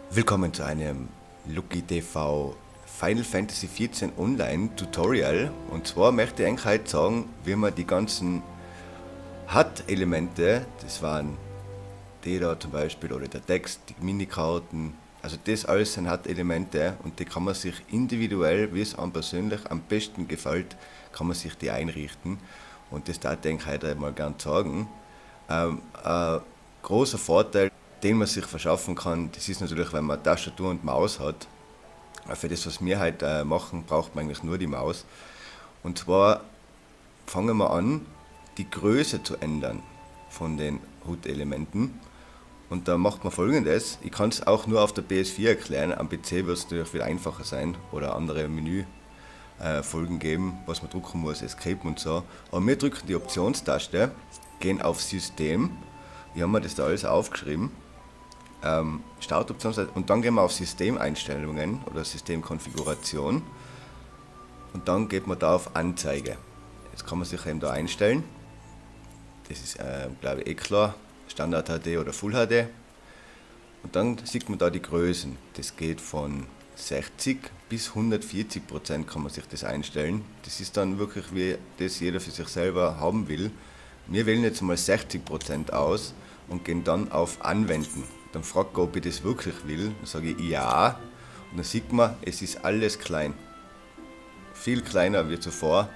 Willkommen zu einem Lucky TV Final Fantasy XIV Online Tutorial. Und zwar möchte ich eigentlich heute sagen, wie man die ganzen HUD-Elemente, das waren die da zum Beispiel, oder der Text, die Minikarten, also das alles sind HUD-Elemente und die kann man sich individuell, wie es einem persönlich am besten gefällt, kann man sich die einrichten. Und das darf ich heute mal gern sagen. Ein großer Vorteil, den man sich verschaffen kann, das ist natürlich, wenn man Tastatur und Maus hat. Für das, was wir heute machen, braucht man eigentlich nur die Maus. Und zwar fangen wir an, die Größe zu ändern von den HUD-Elementen. Und da macht man folgendes: Ich kann es auch nur auf der PS4 erklären, am PC wird es natürlich viel einfacher sein oder andere Menüfolgen geben, was man drucken muss, Escape und so. Aber wir drücken die Optionstaste, gehen auf System, ich habe mir das da alles aufgeschrieben, Startoption, und dann gehen wir auf Systemeinstellungen oder Systemkonfiguration und dann geht man da auf Anzeige. Jetzt kann man sich eben da einstellen. Das ist, glaube ich, klar, Standard HD oder Full HD. Und dann sieht man da die Größen. Das geht von 60 bis 140% kann man sich das einstellen. Das ist dann wirklich, wie das jeder für sich selber haben will. Wir wählen jetzt mal 60% aus und gehen dann auf Anwenden. Dann fragt er, ob ich das wirklich will. Dann sage ich ja. Und dann sieht man, es ist alles klein. Viel kleiner wie zuvor.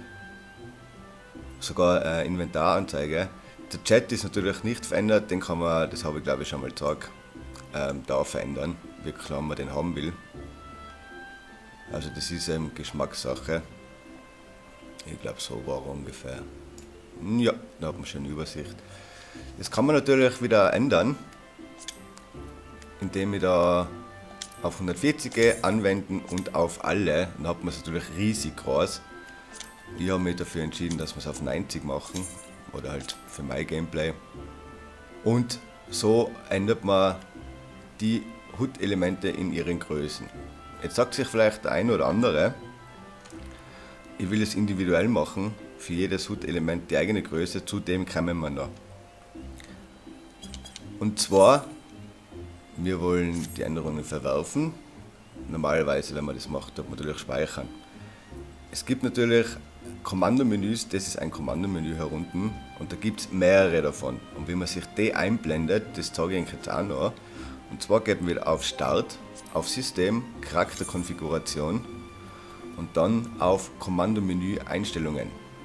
Sogar Inventaranzeige. Der Chat ist natürlich nicht verändert, den kann man, das habe ich glaube ich schon mal gesagt, da verändern, wie klar man den haben will. Also das ist Geschmackssache. Ich glaube, so war ungefähr. Ja, da hat man schon eine Übersicht. Das kann man natürlich wieder ändern, indem ich da auf 140 gehe, anwenden und auf alle. Dann hat man es natürlich riesig groß. Ich habe mich dafür entschieden, dass wir es auf 90 machen. Oder halt für mein Gameplay. Und so ändert man die HUD-Elemente in ihren Größen. Jetzt sagt sich vielleicht der eine oder andere, ich will es individuell machen, für jedes HUD-Element die eigene Größe, zu dem kommen wir noch. Und zwar, wir wollen die Änderungen verwerfen. Normalerweise, wenn man das macht, tut man natürlich speichern. Es gibt natürlich Kommandomenüs, das ist ein Kommandomenü hier unten und da gibt es mehrere davon. Und wie man sich die einblendet, das zeige ich euch jetzt auch noch. Und zwar gehen wir auf Start, auf System, Charakterkonfiguration und dann auf Kommandomenü Einstellungen.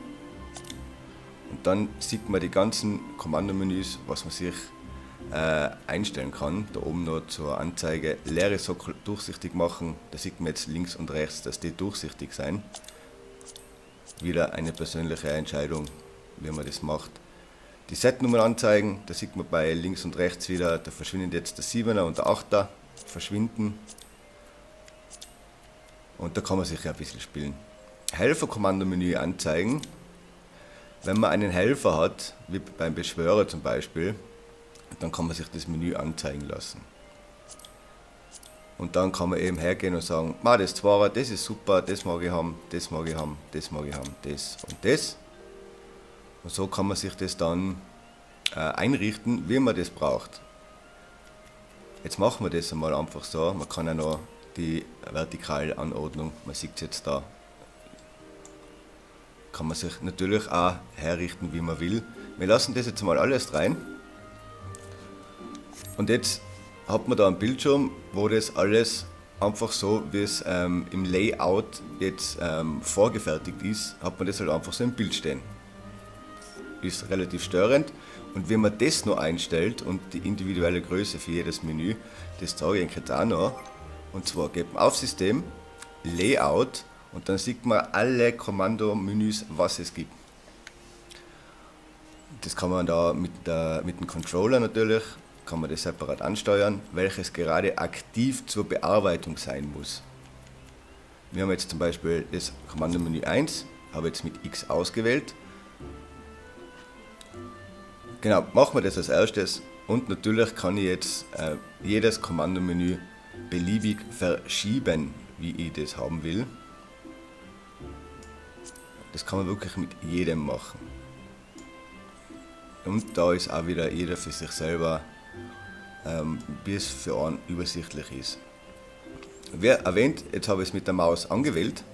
Und dann sieht man die ganzen Kommandomenüs, was man sich einstellen kann. Da oben noch zur Anzeige leere Sockel durchsichtig machen. Da sieht man jetzt links und rechts, dass die durchsichtig sein. Wieder eine persönliche Entscheidung, wie man das macht. Die Setnummern anzeigen, da sieht man bei links und rechts wieder, da verschwindet jetzt der 7er und der 8er, verschwinden. Und da kann man sich ja ein bisschen spielen. Helferkommandomenü anzeigen. Wenn man einen Helfer hat, wie beim Beschwörer zum Beispiel, dann kann man sich das Menü anzeigen lassen. Und dann kann man eben hergehen und sagen, das Zweier, das ist super, das mag ich haben, das mag ich haben, das mag ich haben, das und das. Und so kann man sich das dann einrichten, wie man das braucht. Jetzt machen wir das einmal einfach so. Man kann ja noch die vertikale Anordnung, man sieht es jetzt da, kann man sich natürlich auch herrichten, wie man will. Wir lassen das jetzt mal alles rein. Und jetzt hat man da einen Bildschirm, wo das alles einfach so, wie es im Layout jetzt vorgefertigt ist, hat man das halt einfach so im Bild stehen. Ist relativ störend. Und wenn man das noch einstellt und die individuelle Größe für jedes Menü, das zeige ich euch jetzt auch noch. Und zwar geht man auf System, Layout und dann sieht man alle Kommandomenüs, was es gibt. Das kann man da mit dem Controller natürlich, kann man das separat ansteuern, welches gerade aktiv zur Bearbeitung sein muss. Wir haben jetzt zum Beispiel das Kommandomenü 1, habe jetzt mit X ausgewählt. Genau, machen wir das als erstes und natürlich kann ich jetzt jedes Kommandomenü beliebig verschieben, wie ich das haben will. Das kann man wirklich mit jedem machen. Und da ist auch wieder jeder für sich selber wie es für einen übersichtlich ist. Wie erwähnt, jetzt habe ich es mit der Maus angewählt.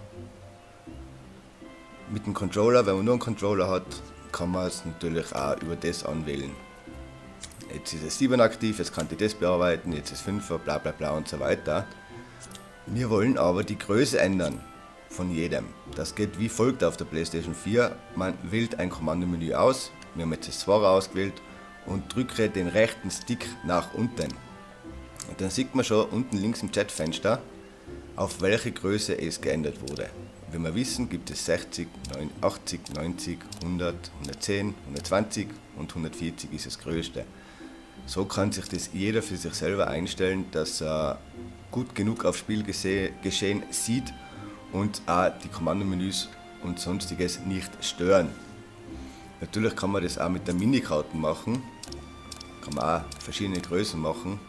Mit dem Controller, wenn man nur einen Controller hat, kann man es natürlich auch über das anwählen. Jetzt ist es 7 aktiv, jetzt kann ich das bearbeiten, jetzt ist 5er, bla bla bla und so weiter. Wir wollen aber die Größe ändern von jedem. Das geht wie folgt auf der PlayStation 4. Man wählt ein Kommandomenü aus, wir haben jetzt das 2er ausgewählt und drücke den rechten Stick nach unten. Und dann sieht man schon unten links im Chatfenster, auf welche Größe es geändert wurde. Wie wir wissen, gibt es 60, 80, 90, 100, 110, 120 und 140 ist das größte. So kann sich das jeder für sich selber einstellen, dass er gut genug aufs Spielgeschehen sieht und auch die Kommandomenüs und sonstiges nicht stören. Natürlich kann man das auch mit der Minikarten machen, kann man auch verschiedene Größen machen,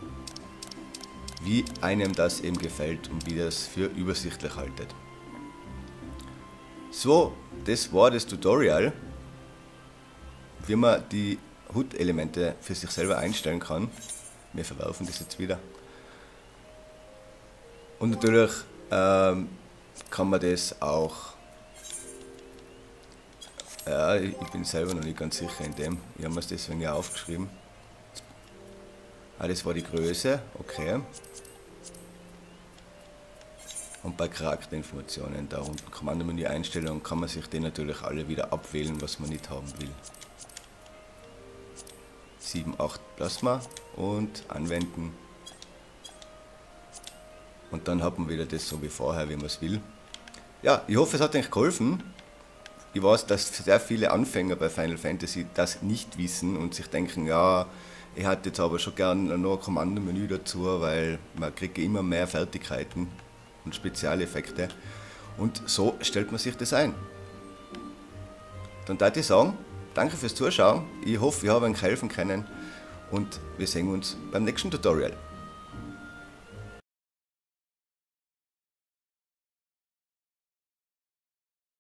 wie einem das eben gefällt und wie das für übersichtlich haltet. So, das war das Tutorial, wie man die HUD-Elemente für sich selber einstellen kann. Wir verwerfen das jetzt wieder. Und natürlich kann man das auch, ja, ich bin selber noch nicht ganz sicher in dem, ich habe mir das deswegen ja aufgeschrieben. Das war die Größe, okay. Und bei Charakterinformationen, da unten Kommandomenü Einstellungen, kann man sich den natürlich alle wieder abwählen, was man nicht haben will. 7, 8 Plasma und anwenden. Und dann hat man wieder das so wie vorher, wie man es will. Ja, ich hoffe, es hat euch geholfen. Ich weiß, dass sehr viele Anfänger bei Final Fantasy das nicht wissen und sich denken, ja, ich hätte jetzt aber schon gerne noch ein Kommandomenü dazu, weil man kriegt immer mehr Fertigkeiten und Spezialeffekte. Und so stellt man sich das ein. Dann würde ich sagen, danke fürs Zuschauen. Ich hoffe, ich habe euch helfen können und wir sehen uns beim nächsten Tutorial.